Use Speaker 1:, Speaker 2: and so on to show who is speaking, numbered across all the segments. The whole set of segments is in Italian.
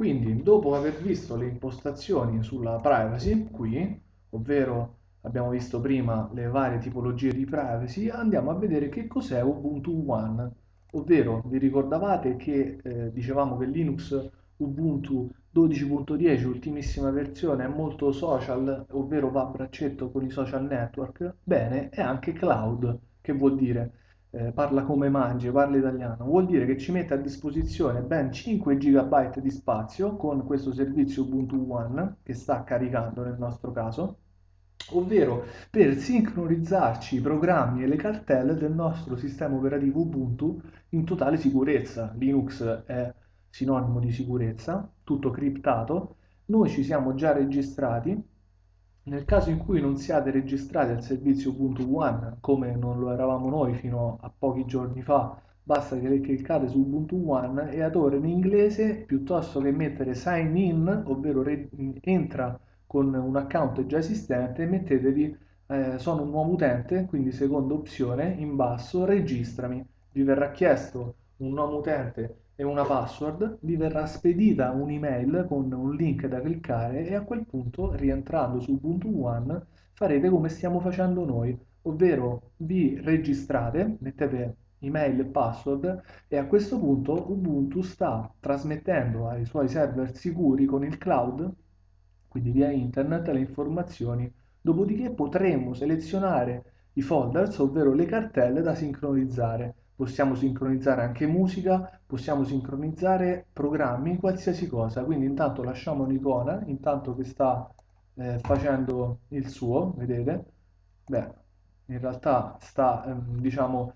Speaker 1: Quindi, dopo aver visto le impostazioni sulla privacy, qui, ovvero abbiamo visto prima le varie tipologie di privacy, andiamo a vedere che cos'è Ubuntu One, ovvero vi ricordavate che dicevamo che Linux Ubuntu 12.10, ultimissima versione, è molto social, ovvero va a braccetto con i social network? Bene, è anche cloud, che vuol dire? Parla come mangi, parla italiano, vuol dire che ci mette a disposizione ben 5 GB di spazio con questo servizio Ubuntu One che sta caricando nel nostro caso, ovvero per sincronizzarci i programmi e le cartelle del nostro sistema operativo Ubuntu in totale sicurezza. Linux è sinonimo di sicurezza, tutto criptato. Noi ci siamo già registrati. Nel caso in cui non siate registrati al servizio Ubuntu One, come non lo eravamo noi fino a pochi giorni fa, basta che cliccate su Ubuntu One e ad ora in inglese, piuttosto che mettere sign in, ovvero entra con un account già esistente, mettetevi sono un nuovo utente, quindi seconda opzione in basso, registrami. Vi verrà chiesto un nome utente e una password, vi verrà spedita un'email con un link da cliccare e a quel punto, rientrando su Ubuntu One, farete come stiamo facendo noi, ovvero vi registrate, mettete email e password e a questo punto Ubuntu sta trasmettendo ai suoi server sicuri con il cloud, quindi via internet, le informazioni. Dopodiché potremo selezionare i folders, ovvero le cartelle da sincronizzare. Possiamo sincronizzare anche musica, possiamo sincronizzare programmi, qualsiasi cosa. Quindi intanto lasciamo un'icona, intanto che sta facendo il suo, vedete? Beh, in realtà sta, diciamo,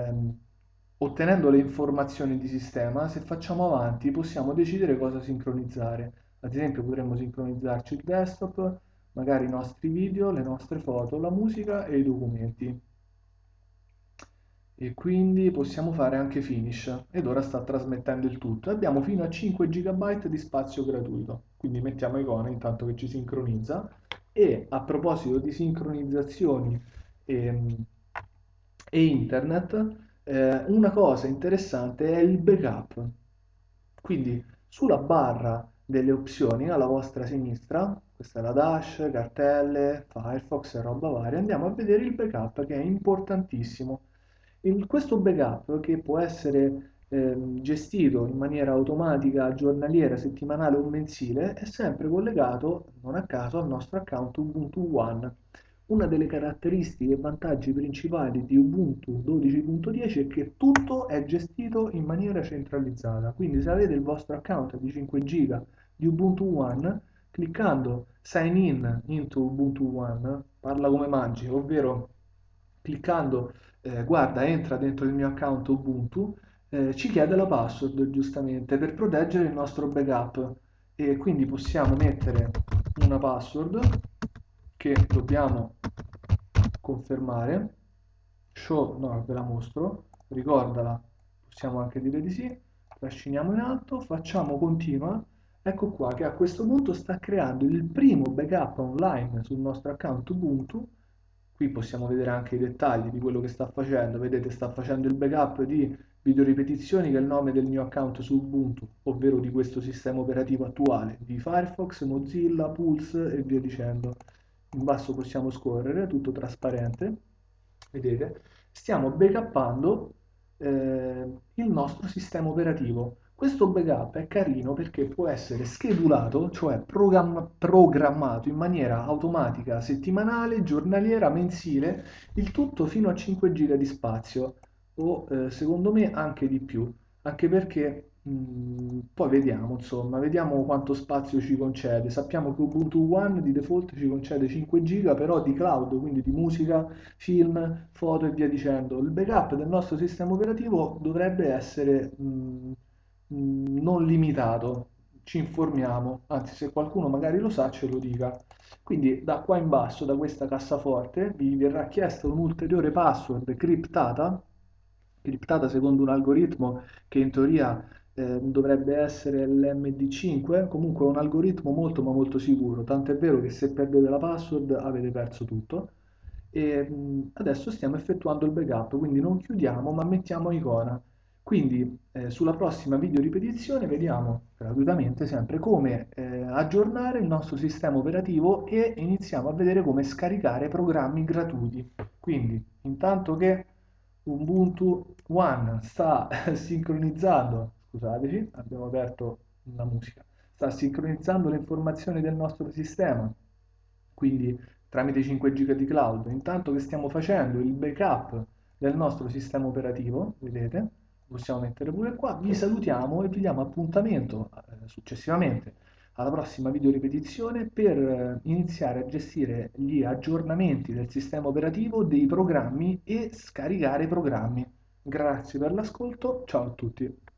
Speaker 1: ottenendo le informazioni di sistema. Se facciamo avanti possiamo decidere cosa sincronizzare. Ad esempio potremmo sincronizzarci il desktop, magari i nostri video, le nostre foto, la musica e i documenti. E quindi possiamo fare anche finish. Ed ora sta trasmettendo il tutto. Abbiamo fino a 5 GB di spazio gratuito. Quindi mettiamo icona intanto che ci sincronizza. E a proposito di sincronizzazioni e, e internet, una cosa interessante è il backup. Quindi sulla barra delle opzioni alla vostra sinistra, questa è la dash, cartelle, Firefox e roba varia, andiamo a vedere il backup che è importantissimo. Questo backup che può essere gestito in maniera automatica, giornaliera, settimanale o mensile, è sempre collegato, non a caso, al nostro account Ubuntu One. Una delle caratteristiche e vantaggi principali di Ubuntu 12.10 è che tutto è gestito in maniera centralizzata. Quindi se avete il vostro account di 5 giga di Ubuntu One, cliccando Sign in into Ubuntu One, parla come mangi, ovvero cliccando guarda, entra dentro il mio account Ubuntu, ci chiede la password giustamente per proteggere il nostro backup e quindi possiamo mettere una password che dobbiamo confermare. Show, no, ve la mostro, ricordala, possiamo anche dire di sì, trasciniamo in alto, facciamo continua, ecco qua che a questo punto sta creando il primo backup online sul nostro account Ubuntu. Qui possiamo vedere anche i dettagli di quello che sta facendo, vedete sta facendo il backup di video ripetizioni che è il nome del mio account su Ubuntu, ovvero di questo sistema operativo attuale, di Firefox, Mozilla, Pulse e via dicendo. In basso possiamo scorrere, tutto trasparente, vedete? Stiamo backuppando il nostro sistema operativo. Questo backup è carino perché può essere schedulato, cioè programmato in maniera automatica, settimanale, giornaliera, mensile, il tutto fino a 5 giga di spazio o secondo me anche di più, anche perché poi vediamo, insomma, vediamo quanto spazio ci concede. Sappiamo che Ubuntu One di default ci concede 5 giga, però di cloud, quindi di musica, film, foto e via dicendo. Il backup del nostro sistema operativo dovrebbe essere non limitato. Ci informiamo, anzi se qualcuno magari lo sa ce lo dica. Quindi da qua in basso, da questa cassaforte, vi verrà chiesta un'ulteriore password criptata secondo un algoritmo che in teoria dovrebbe essere l'MD5, comunque è un algoritmo molto ma molto sicuro, tant'è vero che se perdete la password avete perso tutto. E adesso stiamo effettuando il backup, quindi non chiudiamo ma mettiamo icona. Quindi sulla prossima video ripetizione vediamo gratuitamente sempre come aggiornare il nostro sistema operativo e iniziamo a vedere come scaricare programmi gratuiti. Quindi intanto che Ubuntu One sta sincronizzando, scusateci, abbiamo aperto la musica, sta sincronizzando le informazioni del nostro sistema, quindi tramite 5 giga di cloud, intanto che stiamo facendo il backup del nostro sistema operativo, vedete, possiamo mettere pure qua, vi salutiamo e vi diamo appuntamento successivamente alla prossima video ripetizione per iniziare a gestire gli aggiornamenti del sistema operativo, dei programmi e scaricare programmi. Grazie per l'ascolto, ciao a tutti.